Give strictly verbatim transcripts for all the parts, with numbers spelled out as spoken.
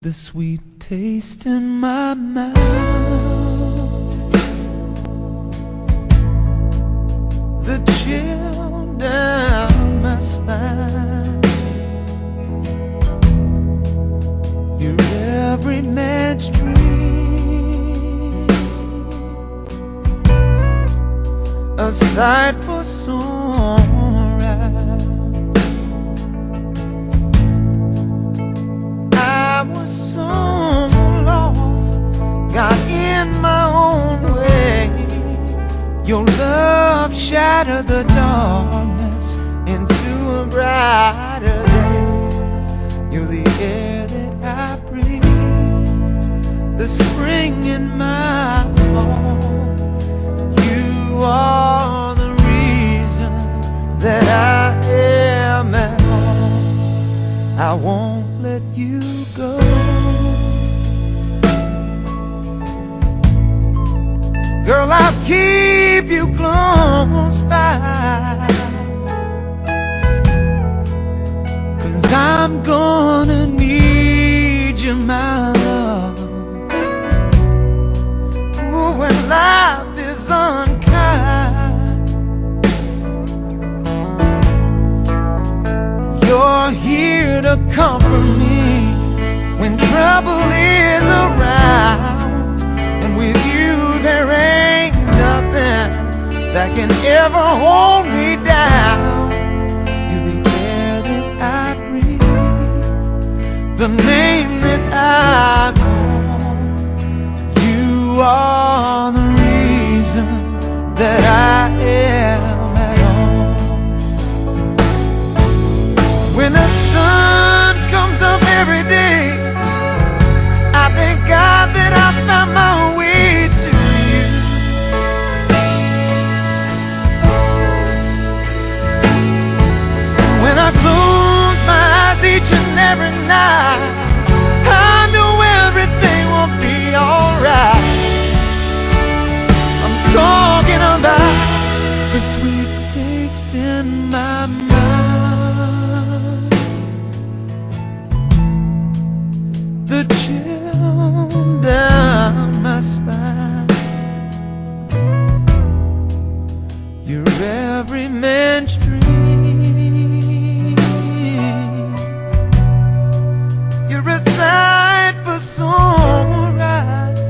the sweet taste in my mouth, the chill down my spine. You're every man's dream, a sight for sore eyes. I was so lost, got in my own way. Your love shattered the darkness into a brighter day. You're the air that I breathe, the spring in my fall. You are the reason that I am at home. I won't let you go. Girl, I'll keep you close by, 'cause I'm gonna need you, my love. Ooh, when life is unkind, you're here to comfort me when trouble is around. And with you there ain't nothing that can ever hold me down. You're the air that I breathe, the name that I call. You are the reason that I am at home. When the sun comes up every day, I thank God that I found my way to you. When I close my eyes each and every night, I know everything will be alright. I'm talking about the sweet taste in my mouth, the chill down my spine. You're every man's dream, you're a sight for sore eyes.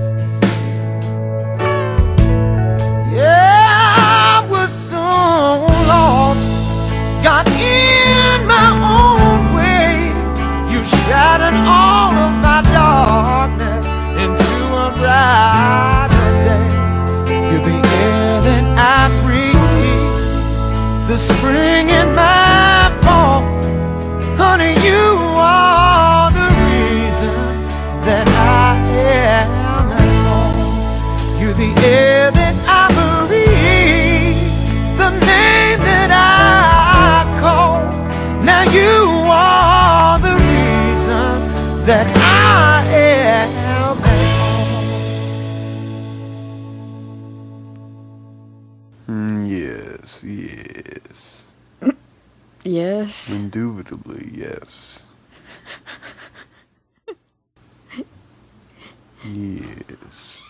Yeah, I was so lost, got in my own way. You shattered all of my darkness into a brighter day. You're the air that I breathe, the spring in my fall. Honey, you are the reason that I am at home. You're the air that I breathe, the name that I call. Now you are the reason that I am at home. Mm, yes, yes. Yes. Indubitably, yes. Yes.